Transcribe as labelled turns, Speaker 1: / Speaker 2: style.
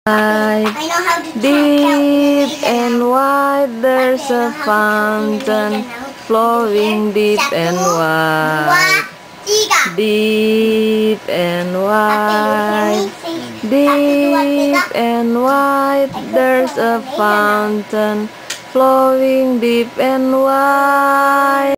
Speaker 1: Deep and wide, there's a fountain flowing deep and wide. Deep and wide, deep and wide, there's a fountain flowing deep and wide.